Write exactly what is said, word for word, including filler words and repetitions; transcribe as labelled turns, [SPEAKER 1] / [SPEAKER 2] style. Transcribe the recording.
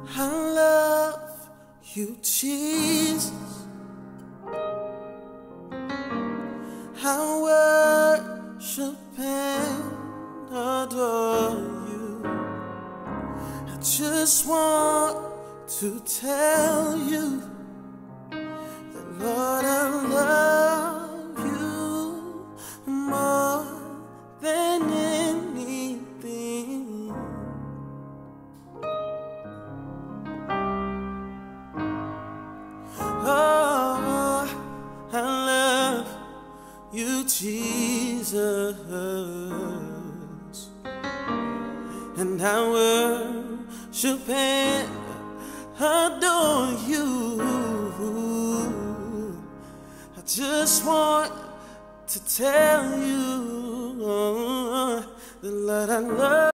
[SPEAKER 1] I love you, Jesus. I worship and adore you. I just want to tell you that, Lord, I love you more than anything. Oh, I love you, Jesus, and I worship and adore you. I just want to tell you that, Lord, I love